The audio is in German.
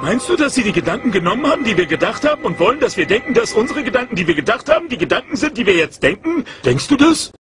Meinst du, dass sie die Gedanken genommen haben, die wir gedacht haben und wollen, dass wir denken, dass unsere Gedanken, die wir gedacht haben, die Gedanken sind, die wir jetzt denken? Denkst du das?